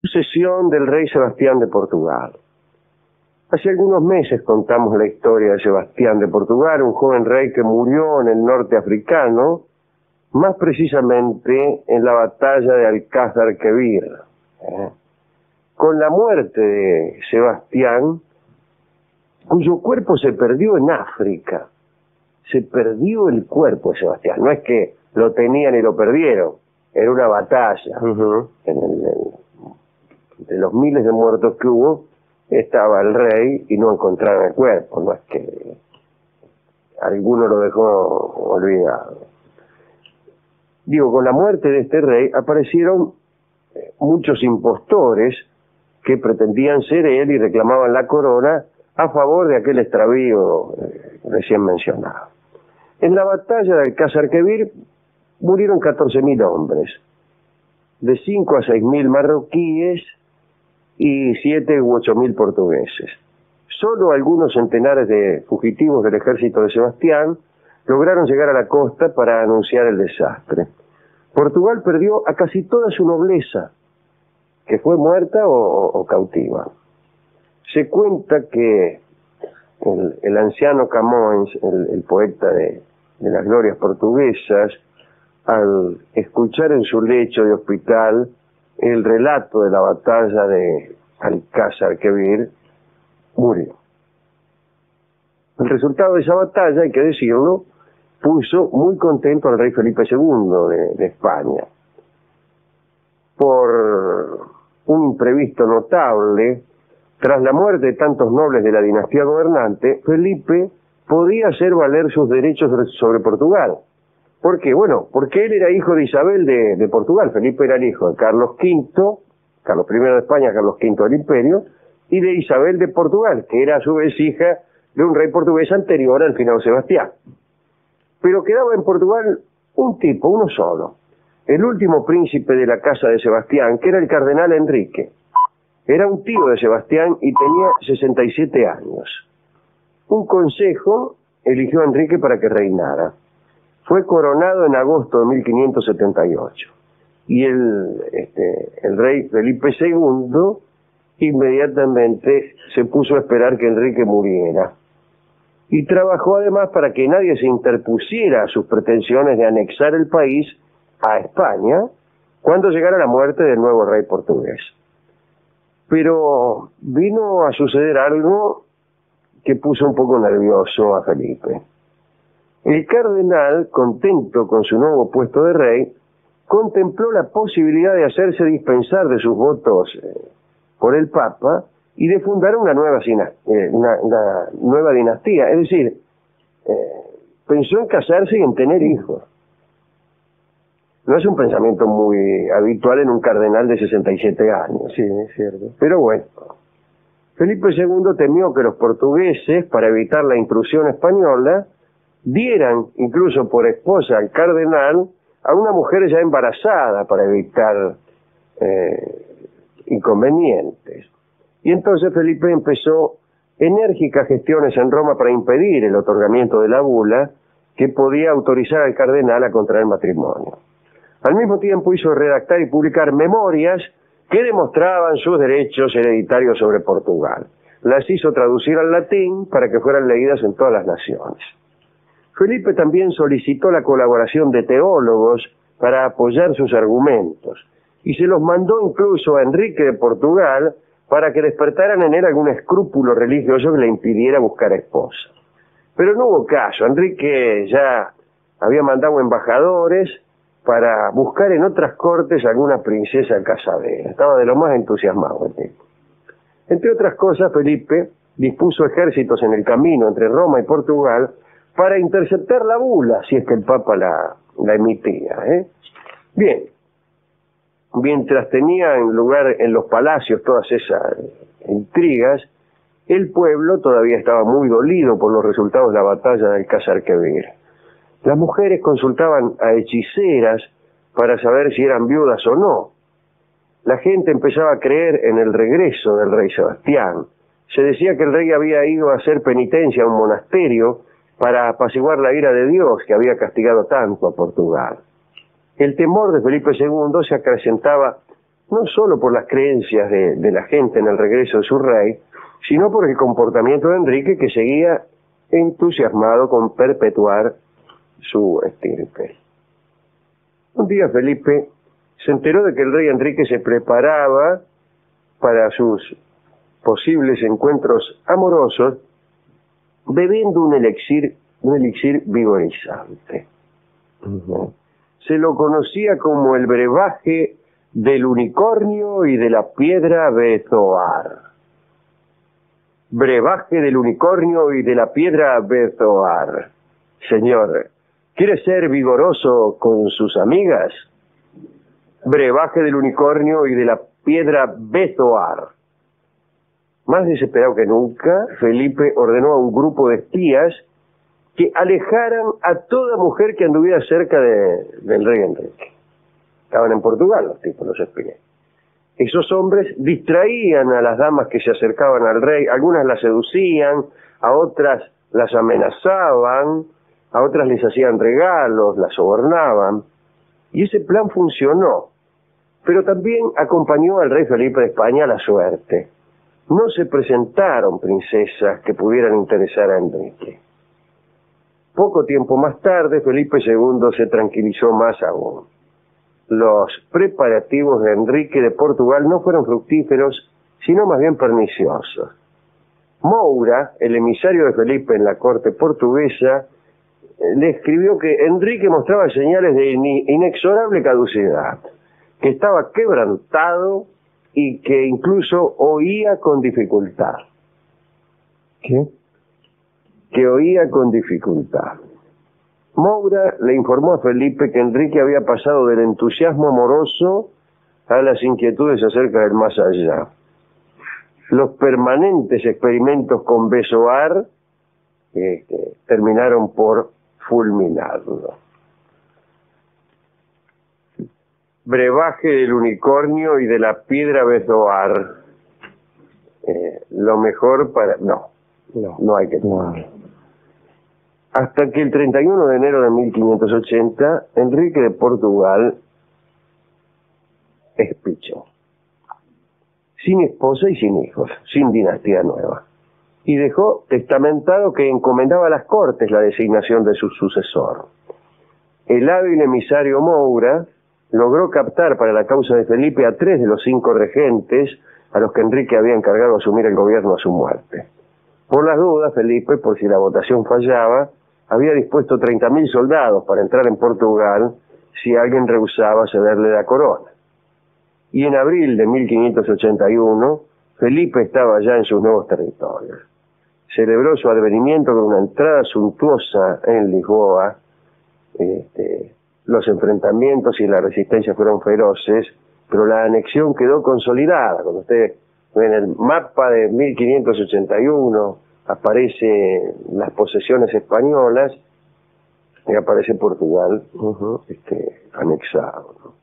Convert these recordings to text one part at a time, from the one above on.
Sucesión del rey Sebastián de Portugal. Hace algunos meses contamos la historia de Sebastián de Portugal, un joven rey que murió en el norte africano, más precisamente en la batalla de Alcázar Quibir. Con la muerte de Sebastián, cuyo cuerpo se perdió en África, se perdió el cuerpo de Sebastián. No es que lo tenían y lo perdieron, era una batalla. Entre los miles de muertos que hubo, estaba el rey y no encontraron el cuerpo. No es que alguno lo dejó olvidado. Digo, con la muerte de este rey aparecieron muchos impostores que pretendían ser él y reclamaban la corona a favor de aquel extravío recién mencionado. En la batalla de Alcázar Quibir murieron 14.000 hombres, de 5 a 6.000 marroquíes y 7 u 8.000 portugueses. Solo algunos centenares de fugitivos del ejército de Sebastián lograron llegar a la costa para anunciar el desastre. Portugal perdió a casi toda su nobleza, que fue muerta o cautiva. Se cuenta que el anciano Camões, el poeta de las glorias portuguesas, al escuchar en su lecho de hospital el relato de la batalla de Alcázar Quibir, murió. El resultado de esa batalla, hay que decirlo, puso muy contento al rey Felipe II de España. Por un imprevisto notable, tras la muerte de tantos nobles de la dinastía gobernante, Felipe podía hacer valer sus derechos sobre Portugal. ¿Por qué? Bueno, porque él era hijo de Isabel de Portugal. Felipe era el hijo de Carlos V, Carlos I de España, Carlos V del Imperio, y de Isabel de Portugal, que era a su vez hija de un rey portugués anterior al final Sebastián. Pero quedaba en Portugal un tipo, uno solo, el último príncipe de la casa de Sebastián, que era el cardenal Enrique. Era un tío de Sebastián y tenía 67 años. Un consejo eligió a Enrique para que reinara. Fue coronado en agosto de 1578. Y el rey Felipe II inmediatamente se puso a esperar que Enrique muriera. Y trabajó además para que nadie se interpusiera a sus pretensiones de anexar el país a España cuando llegara la muerte del nuevo rey portugués. Pero vino a suceder algo que puso un poco nervioso a Felipe. El cardenal, contento con su nuevo puesto de rey, contempló la posibilidad de hacerse dispensar de sus votos por el Papa y de fundar una nueva dinastía. Es decir, pensó en casarse y en tener hijos. No es un pensamiento muy habitual en un cardenal de 67 años. Sí, es cierto. Pero bueno, Felipe II temió que los portugueses, para evitar la intrusión española, dieran incluso por esposa al cardenal a una mujer ya embarazada para evitar inconvenientes. Y entonces Felipe empezó enérgicas gestiones en Roma para impedir el otorgamiento de la bula que podía autorizar al cardenal a contraer matrimonio. Al mismo tiempo hizo redactar y publicar memorias que demostraban sus derechos hereditarios sobre Portugal. Las hizo traducir al latín para que fueran leídas en todas las naciones. Felipe también solicitó la colaboración de teólogos para apoyar sus argumentos y se los mandó incluso a Enrique de Portugal para que despertaran en él algún escrúpulo religioso que le impidiera buscar esposa. Pero no hubo caso. Enrique ya había mandado embajadores para buscar en otras cortes alguna princesa casadera. Estaba de lo más entusiasmado el tipo. Entre otras cosas, Felipe dispuso ejércitos en el camino entre Roma y Portugal para interceptar la bula, si es que el Papa la emitía. Bien, mientras tenía en lugar en los palacios todas esas intrigas, el pueblo todavía estaba muy dolido por los resultados de la batalla de Alcázar Quibir. Las mujeres consultaban a hechiceras para saber si eran viudas o no. La gente empezaba a creer en el regreso del rey Sebastián. Se decía que el rey había ido a hacer penitencia a un monasterio para apaciguar la ira de Dios que había castigado tanto a Portugal. El temor de Felipe II se acrecentaba no solo por las creencias de la gente en el regreso de su rey, sino por el comportamiento de Enrique, que seguía entusiasmado con perpetuar su estirpe. Un día Felipe se enteró de que el rey Enrique se preparaba para sus posibles encuentros amorosos bebiendo un elixir vigorizante. Se lo conocía como el brebaje del unicornio y de la piedra Bezoar. Brebaje del unicornio y de la piedra Bezoar. Señor, ¿quiere ser vigoroso con sus amigas? Brebaje del unicornio y de la piedra Bezoar. Más desesperado que nunca, Felipe ordenó a un grupo de espías que alejaran a toda mujer que anduviera cerca del rey Enrique. Estaban en Portugal los tipos, los espías. Esos hombres distraían a las damas que se acercaban al rey, algunas las seducían, a otras las amenazaban, a otras les hacían regalos, las sobornaban, y ese plan funcionó, pero también acompañó al rey Felipe de España a la suerte. No se presentaron princesas que pudieran interesar a Enrique. Poco tiempo más tarde, Felipe II se tranquilizó más aún. Los preparativos de Enrique de Portugal no fueron fructíferos, sino más bien perniciosos. Moura, el emisario de Felipe en la corte portuguesa, le escribió que Enrique mostraba señales de inexorable caducidad, que estaba quebrantado y que incluso oía con dificultad. ¿Qué? Que oía con dificultad. Moura le informó a Felipe que Enrique había pasado del entusiasmo amoroso a las inquietudes acerca del más allá. Los permanentes experimentos con Bezoar terminaron por fulminarlo. Brebaje del unicornio y de la piedra Bezoar. Lo mejor para... No hay que tomar. Hasta que el 31 de enero de 1580, Enrique de Portugal expichó. Sin esposa y sin hijos, sin dinastía nueva. Y dejó testamentado que encomendaba a las cortes la designación de su sucesor. El hábil emisario Moura logró captar para la causa de Felipe a 3 de los 5 regentes a los que Enrique había encargado asumir el gobierno a su muerte. Por las dudas, Felipe, por si la votación fallaba, había dispuesto 30.000 soldados para entrar en Portugal si alguien rehusaba cederle la corona. Y en abril de 1581, Felipe estaba ya en sus nuevos territorios. Celebró su advenimiento con una entrada suntuosa en Lisboa. Los enfrentamientos y la resistencia fueron feroces, pero la anexión quedó consolidada. Cuando usted ve en el mapa de 1581, aparecen las posesiones españolas y aparece Portugal anexado, ¿no?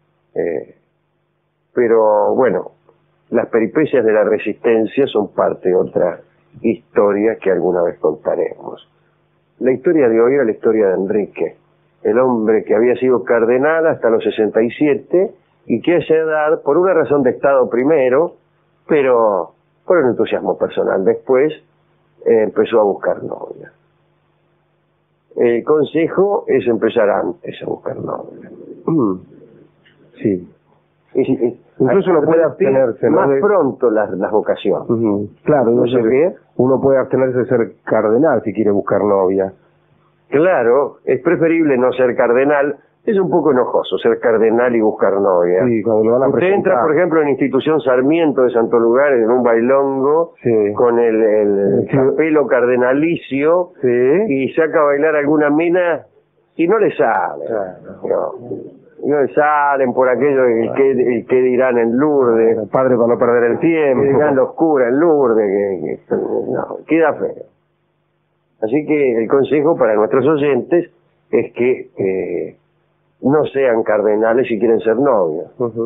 Pero bueno, las peripecias de la resistencia son parte de otra historia que alguna vez contaremos. La historia de hoy era la historia de Enrique, el hombre que había sido cardenal hasta los 67 y que a esa edad, por una razón de Estado primero, pero por un entusiasmo personal después, empezó a buscar novia. El consejo es empezar antes a buscar novia. Sí. Incluso uno puede abstenerse, ¿no? Más pronto las vocaciones. Claro, ¿No sé qué? Uno puede abstenerse de ser cardenal si quiere buscar novia. Claro, es preferible no ser cardenal. Es un poco enojoso ser cardenal y buscar novia. Sí, cuando lo van a Usted presentar. entra, por ejemplo, en Institución Sarmiento de Santo Lugar, en un bailongo, Sí. con el pelo cardenalicio, Sí. y saca a bailar alguna mina y no le sale. Claro. No le salen por aquello el que dirán en Lourdes, El padre para no perder el tiempo. que dirán los curas en Lourdes, no, queda feo. Así que el consejo para nuestros oyentes es que no sean cardenales si quieren ser novios.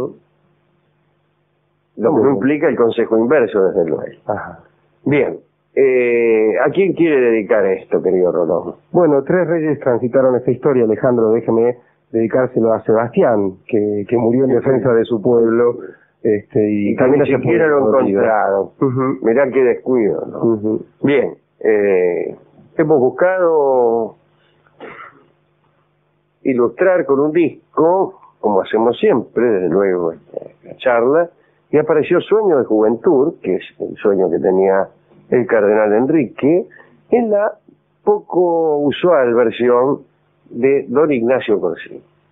Lo que no implica el consejo inverso, desde luego. Ajá. Bien, ¿a quién quiere dedicar esto, querido Rolón? Bueno, 3 reyes transitaron esta historia, Alejandro, déjeme dedicárselo a Sebastián, que murió en defensa de su pueblo. Y también ni siquiera lo encontraron. Mirá qué descuido, ¿no? Bien, hemos buscado ilustrar con un disco, como hacemos siempre, desde luego, esta charla, y apareció Sueño de Juventud, que es el sueño que tenía el cardenal Enrique, en la poco usual versión de don Ignacio Corsini.